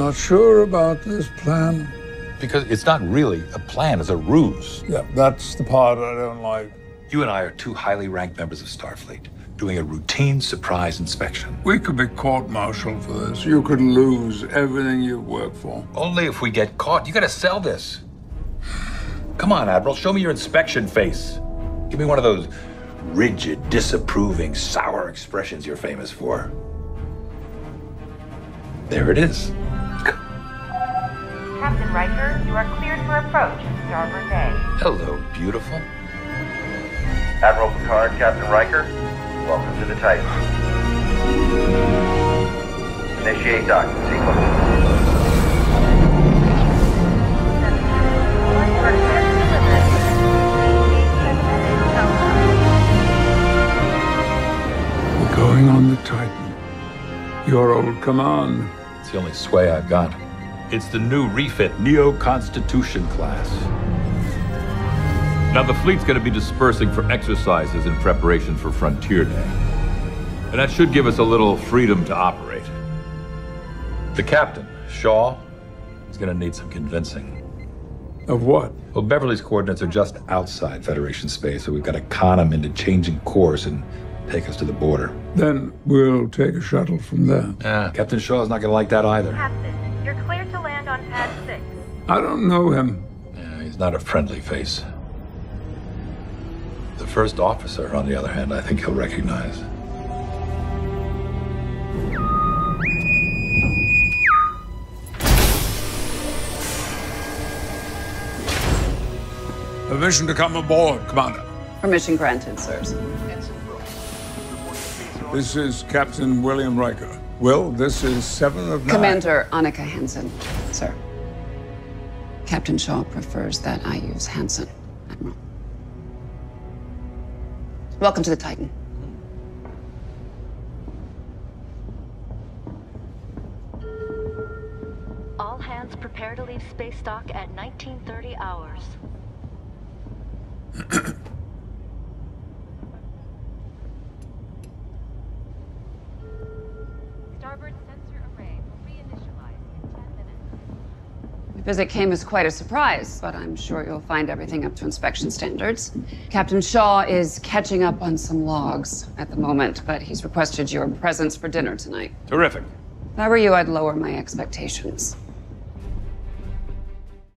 not sure about this plan. Because it's not really a plan, it's a ruse. Yeah, that's the part I don't like. You and I are two highly ranked members of Starfleet doing a routine surprise inspection. We could be court-martialed for this. You could lose everything you've worked for. Only if we get caught. You gotta sell this. Come on, Admiral, show me your inspection face. Give me one of those rigid, disapproving, sour expressions you're famous for. There it is. Captain Riker, you are cleared for approach, Starboard Bay. Hello, beautiful. Admiral Picard, Captain Riker, welcome to the Titan. Initiate docking sequence. We're going on the Titan. Your old command. It's the only sway I've got. It's the new refit Neo-Constitution class. Now, the fleet's going to be dispersing for exercises in preparation for Frontier Day. And that should give us a little freedom to operate. The captain, Shaw, is going to need some convincing. Of what? Well, Beverly's coordinates are just outside Federation space, so we've got to con him into changing course and take us to the border. Then we'll take a shuttle from there. Yeah, Captain Shaw's not going to like that either. Captain, you're cleared to land on pad 6. I don't know him. Yeah, he's not a friendly face. The first officer, on the other hand, I think he'll recognize. Permission to come aboard, Commander. Permission granted, sirs. This is Captain William Riker. Will, this is 7 of 9. Commander Annika Hansen, sir. Captain Shaw prefers that I use Hansen, Admiral. Welcome to the Titan. All hands prepare to leave space dock at 1930 hours. Starboard sensor array will reinitialize in 10 minutes. The visit came as quite a surprise, but I'm sure you'll find everything up to inspection standards. Captain Shaw is catching up on some logs at the moment, but he's requested your presence for dinner tonight. Terrific. If I were you, I'd lower my expectations.